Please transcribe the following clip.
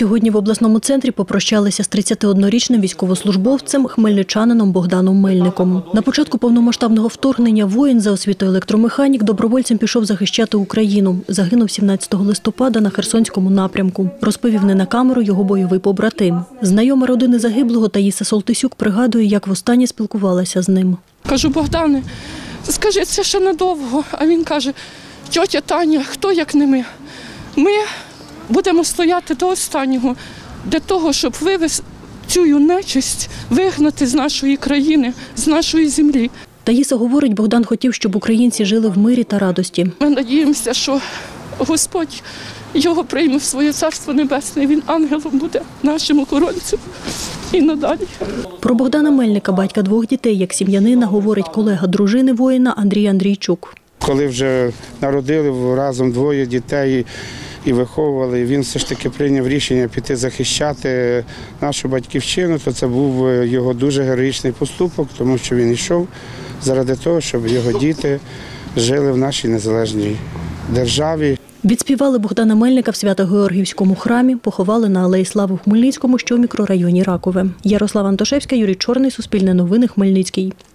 Сьогодні в обласному центрі попрощалися з 31-річним військовослужбовцем хмельничанином Богданом Мельником. На початку повномасштабного вторгнення воїн за освітою електромеханік добровольцем пішов захищати Україну. Загинув 17 листопада на Херсонському напрямку. Розповів не на камеру його бойовий побратим. Знайома родини загиблого Таїса Солтисюк пригадує, як востаннє спілкувалася з ним. Кажу: Богдане, скажи, це ще недовго. А він каже: тьотя Таня, хто як не ми? Ми будемо стояти до останнього для того, щоб вивести цю нечисть, вигнати з нашої країни, з нашої землі. Таїса говорить, Богдан хотів, щоб українці жили в мирі та радості. Ми надіємося, що Господь його прийме в своє Царство Небесне, він ангелом буде нашим охоронцем і надалі. Про Богдана Мельника, батька двох дітей, як сім'янина, говорить колега дружини воїна Андрій Андрійчук. Коли вже народили разом двоє дітей і виховували, він все ж таки прийняв рішення піти захищати нашу батьківщину, то це був його дуже героїчний поступок, тому що він йшов заради того, щоб його діти жили в нашій незалежній державі. Відспівали Богдана Мельника в Свято-Георгіївському храмі, поховали на Алеї Слави в Хмельницькому, що в мікрорайоні Ракове. Ярослава Антошевська, Юрій Чорний, Суспільне новини, Хмельницький.